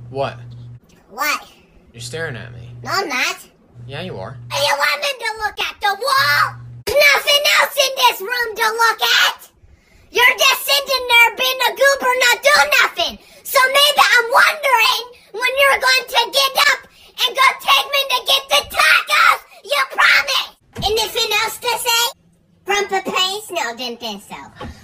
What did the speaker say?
What? What? You're staring at me. No, I'm not. Yeah, you are. You want me to look at the wall? There's nothing else in this room to look at. You're just sitting there being a goober, not doing nothing. So maybe I'm wondering when you're going to get up and go take me to get the tacos. You promise. Anything else to say? Grandpa Pace? No, didn't think so.